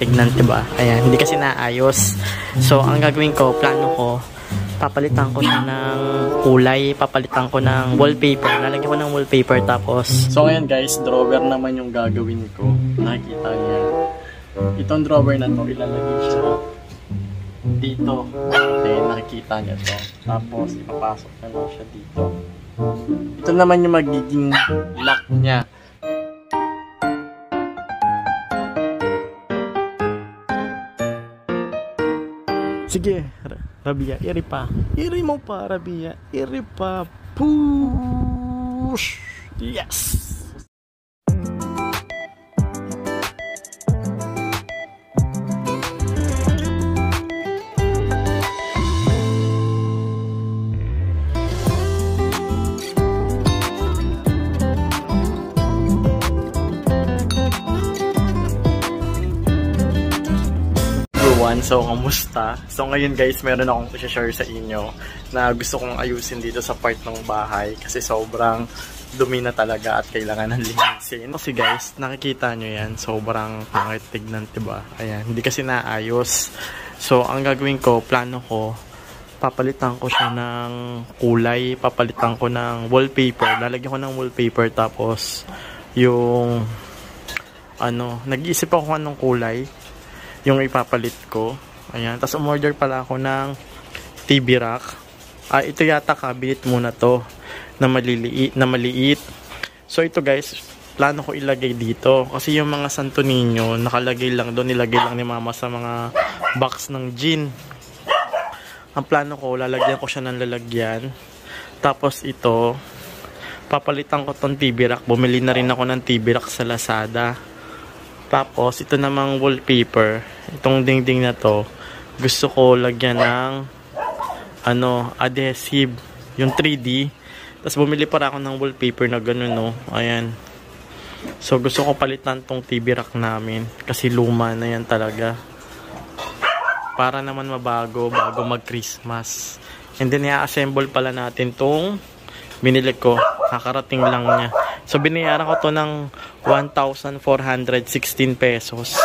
tignan, diba? Ayan, hindi kasi naayos. So, ang gagawin ko, plano ko, papalitan ko siya ng kulay, papalitan ko ng wallpaper, lalagyan ko ng wallpaper, tapos so ngayon guys, drawer naman yung gagawin ko. Nakikita niya itong drawer na to, ilalagay siya dito. Okay, nakikita niya to, tapos ipapasok na lang siya dito. Ito naman yung magiging lock niya. Sige, Rabia, iri pa. Iri mo pa, Rabia. Iri pa. Push! Yes! So, kamusta? So, ngayon guys, meron akong i-share sa inyo na gusto kong ayusin dito sa part ng bahay kasi sobrang dumi na talaga at kailangan ng linisin. Kasi guys, nakikita nyo yan, sobrang pangit tignan, diba? Ayan, hindi kasi naayos. So, ang gagawin ko, plano ko, papalitan ko siya ng kulay, papalitan ko ng wallpaper, lalagyan ko ng wallpaper, tapos yung nag-iisip ako anong kulay yung ipapalit ko. Ayan. Tapos umorder pala ako ng TV rack. Ito yata cabinet muna to na maliit. So ito guys, plano ko ilagay dito. Kasi yung mga Santo Niño, nakalagay lang doon. Nilagay lang ni mama sa mga box ng gin. Ang plano ko, lalagyan ko siya ng lalagyan. Tapos ito, papalitan ko tong TV rack. Bumili na rin ako ng TV rack sa Lazada. Tapos, ito namang wallpaper. Itong dingding na to, gusto ko lagyan ng adhesive. Yung 3D. Tapos, bumili para ako ng wallpaper na gano'n, no. Ayan. So, gusto ko palitan tong TV rack namin. Kasi luma na yan talaga. Para naman mabago, bago mag-Christmas. And then, i-assemble pala natin tong binili ko. Kakarating lang niya. So, binayaran ko to ng 1,416 pesos.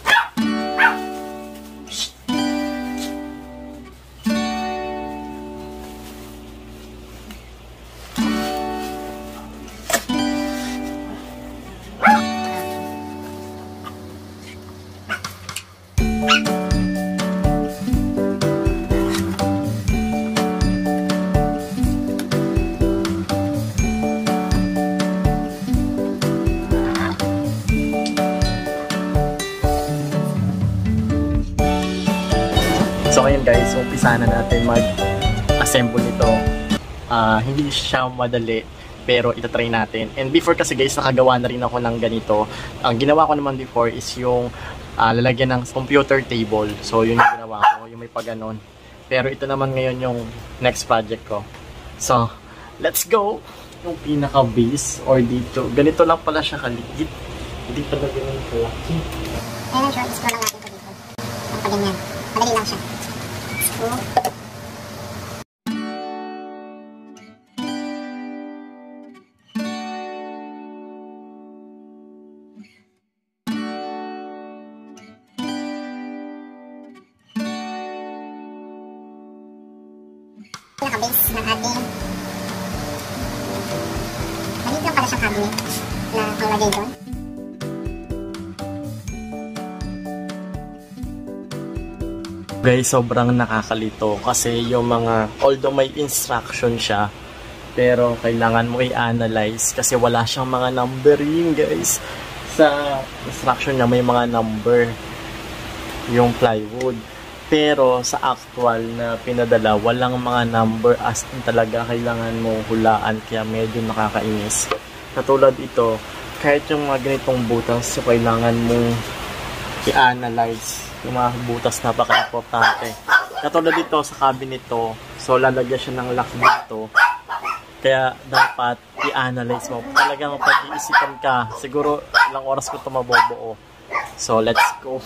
So ayun guys, umpisa na natin mag-assemble nito. Hindi siya madali, pero itatry natin. And before kasi guys, nakagawa na rin ako ng ganito. Ang ginawa ko naman before is yung lalagyan ng computer table. So yun yung ginawa ko, yung may paganon. Pero ito naman ngayon yung next project ko. So, let's go! Yung pinaka-base or dito. Ganito lang pala siya kaliit. Hindi pala ganun kalaki. Ayun, sure, explore lang natin ito dito. Ang paganyan. Madali lang siya. Ito naka-base ng ating maliit lang pala siyang cabinet na panglagay doon. Guys, sobrang nakakalito kasi yung mga, although may instruction siya, pero kailangan mo i-analyze kasi wala siyang mga numbering guys. Sa instruction niya may mga number yung plywood, pero sa actual na pinadala walang mga number, as in talaga kailangan mo hulaan, kaya medyo nakakainis. Katulad ito, kahit yung mga ganitong butas, so kailangan mong i-analyze yung mga butas, napaka-importante. Katulad dito sa cabinet to, so lalagyan siya ng lock dito. Kaya dapat i-analyze mo. Talagang pag-iisipan ka. Siguro ilang oras ko ito mabubuo. So let's go.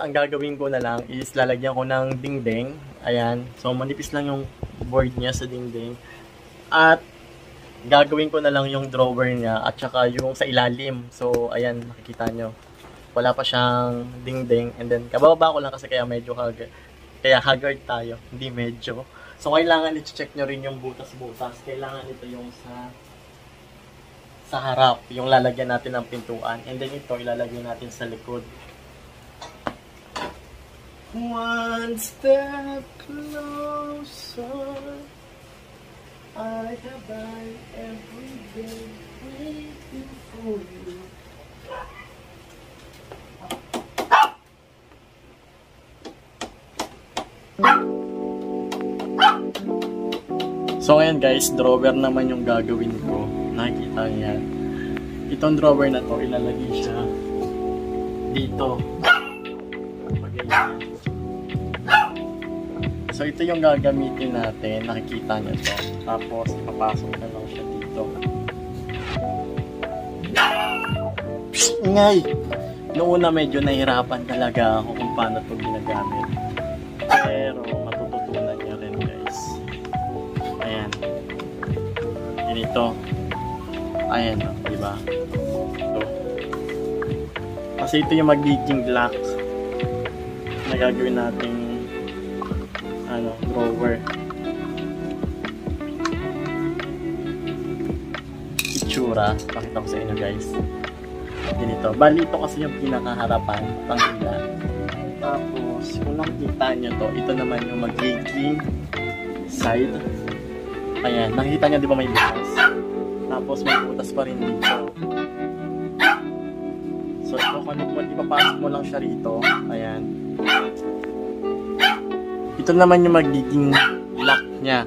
ang gagawin ko na lang is lalagyan ko ng dingding. Ayan. So, manipis lang yung board niya sa dingding. At, gagawin ko na lang yung drawer niya at saka yung sa ilalim. So, ayan, makikita nyo. Wala pa siyang dingding. And then, kababa ko lang kasi kaya medyo haggard tayo. Hindi medyo. So, kailangan i-check nyo rin yung butas-butas. Kailangan ito yung sa harap, yung lalagyan natin ng pintuan. And then ito, ilalagay natin sa likod. One step closer, I have died every day waiting for you. So ngayon guys, drawer naman yung gagawin ko. Nakikita niya. Itong drawer na to, ilalagay siya dito. So ito yung gagamitin natin. Nakikita niyo to. Tapos ipapasok na lang siya dito. Ingay! Noong una medyo nahirapan talaga ako kung paano ito ginagamit. Pero matututunan niyo rin guys. Ayan. Ganito. Ayan o, diba? Ito. Kasi ito yung magiging lock na gagawin nating drawer. Itsura. Pakita ko sa inyo guys. Ganito. Bali ito kasi yung pinakaharapan. Pangila. Tapos, kung nakikita nyo to, ito naman yung magiging side. Ayan. Nakikita nyo di ba may butas? Tapos may butas pa rin dito. So, ipapasok mo lang siya rito. Ayan. Ito naman yung magiging lock niya.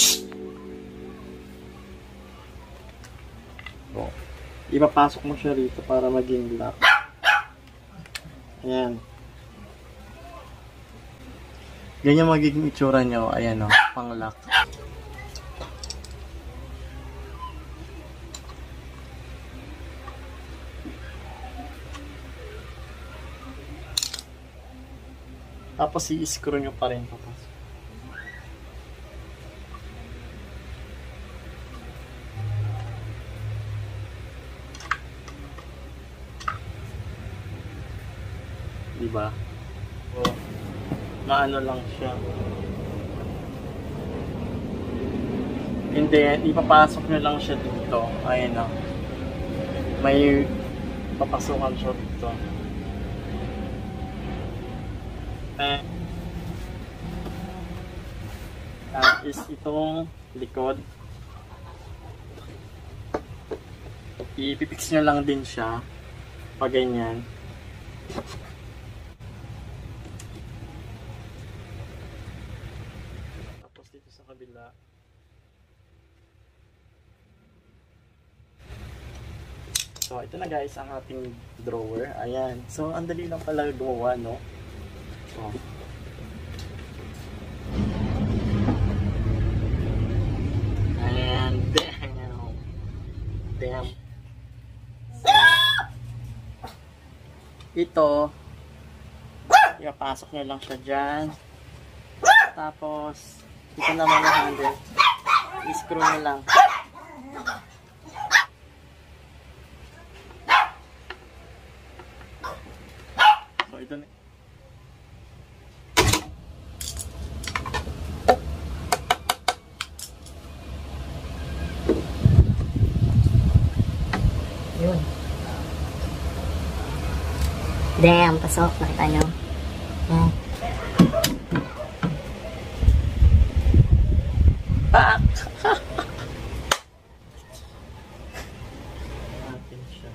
So, ipapasok mo siya rito para maging lock. Ayan. Ganyan magiging itsura nyo. Ayan o, pang lock. Tapos i-screw nyo pa rin papasok. Diba? So, maano lang siya. And then, ipapasok nyo lang siya dito. Ayan na. May papasukan siya dito. Is itong likod. Ipipix nyo lang din siya pag ganyan. Tapos dito sa kabila. So ito na guys ang ating drawer. Ayan. So ang dali lang pala gumawa, no? So, and damn. Ito, ipapasok nyo lang siya dyan. Tapos, ito naman ang handle. I-screw nyo lang. So, ito na. Yun. Damn, pasok. Nakita nyo. Yan. Pak! Natin siya.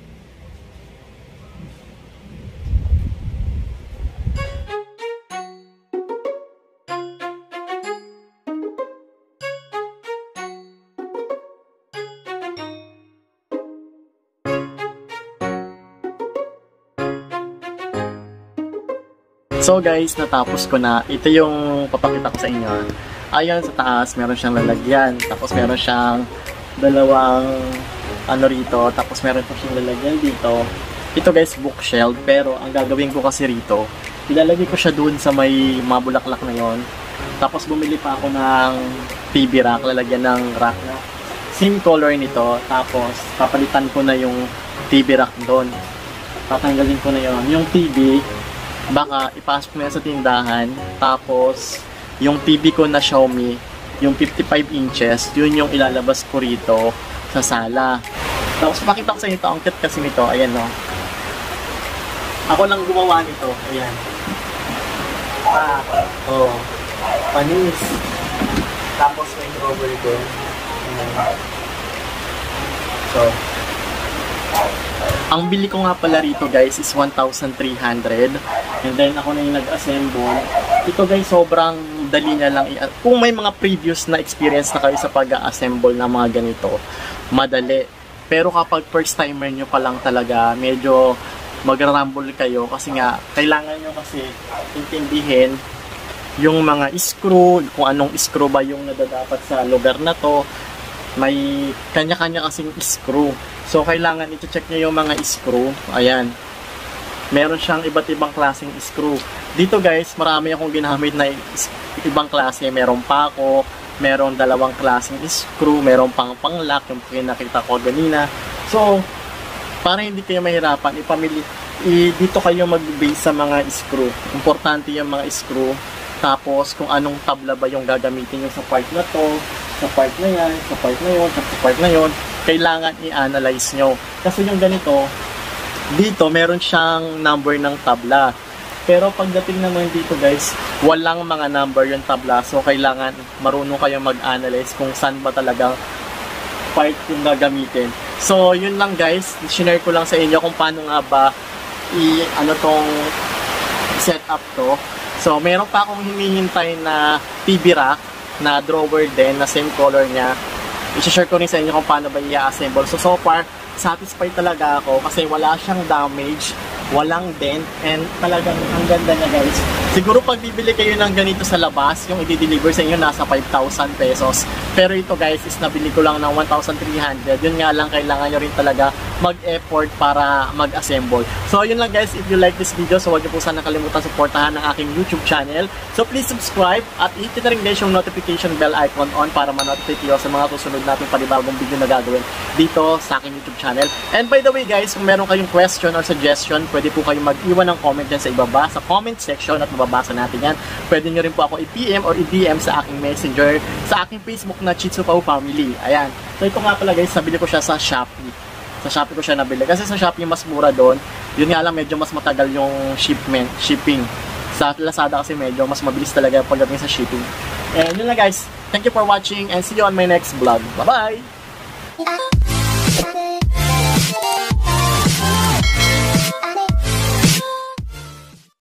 So guys, natapos ko na. Ito yung papakita ko sa inyo. Ayan sa taas, meron siyang lalagyan. Tapos meron siyang dalawang ano rito. Tapos meron pa siyang lalagyan dito. Ito guys, bookshelf. Pero ang gagawin ko kasi rito, Ilalagay ko siya dun sa may mga bulaklak na yon. Tapos bumili pa ako ng TV rack, lalagyan ng rack na same color nito. Tapos papalitan ko na yung TV rack doon. Tatanggalin ko na yon. Yung TV, baka ipasok na sa tindahan. Tapos yung TV ko na Xiaomi, yung 55 inches, yun yung ilalabas ko rito sa sala. Tapos pakita ko sa inyo ito, ang cute kasi nito. Ayan, no. Ako lang gumawa nito. Ayan. Oh. Panis. Tapos may drawer ko. So, ang bili ko nga pala rito guys is 1,300. And then ako na yung nag-assemble. Ito guys, sobrang dali na lang. Kung may mga previous na experience na kayo sa pag-assemble ng mga ganito, madali. Pero kapag first timer nyo pa lang talaga, medyo mag-rumble kayo. Kasi nga, kailangan nyo kasi intindihin yung mga screw, kung anong screw ba yung nadadapat sa lugar na to. May kanya-kanya kasing screw. So, kailangan i-check nyo yung mga screw. Ayan. Meron siyang iba't ibang klaseng screw. Dito guys, marami akong ginamit na ibang klase. Meron pa ako, meron dalawang klaseng screw, meron pang pang-lock, yung pinakita ko ganina. So, para hindi kayo mahirapan, dito kayo mag-base sa mga screw. Importante yung mga screw. Tapos, kung anong tabla ba yung gagamitin nyo sa part na to, sa part na yan, sa part na yun, sa part na yun, kailangan i-analyze nyo. Kasi yung ganito, dito meron siyang number ng tabla. Pero pagdating naman dito guys, walang mga number yung tabla. So, kailangan marunong kayo mag-analyze kung saan ba talagang part yung gagamitin. So, yun lang guys. Share ko lang sa inyo kung paano nga ba tong setup to. So, meron pa akong hinihintay na TV rack na drawer din na same color niya. I-share ko rin sa inyo kung paano ba i-assemble. So far, satisfied talaga ako kasi wala siyang damage, walang dent, and talagang ang ganda niya guys. Siguro pag bibili kayo ng ganito sa labas, yung i-deliver sa inyo nasa 5,000 pesos. Pero ito guys is nabili ko lang ng 1,300. Yun nga lang, kailangan nyo rin talaga mag-effort para mag-assemble. So yun lang guys, if you like this video, so huwag nyo po sana kalimutan supportahan ng aking YouTube channel. So please subscribe at hit na rin guys yung notification bell icon on para ma-notify kayo sa mga susunod natin panibagong video na gagawin dito sa aking YouTube channel. And by the way guys, kung meron kayong question or suggestion, pwede po kayong mag-iwan ng comment dyan sa ibaba, sa comment section, at mababasa natin yan. Pwede nyo rin po ako i-PM or i-DM sa aking messenger, sa aking Facebook na Chitsu Pao Family. Ayan. So ito nga pala guys, nabili ko siya sa Shopee. Sa Shopee ko siya nabili. Kasi sa Shopee mas mura doon. Yun nga lang, medyo mas matagal yung shipping. Sa Lazada kasi medyo mas mabilis talaga pagdating sa shipping. And yun lang guys. Thank you for watching and see you on my next vlog. Bye-bye!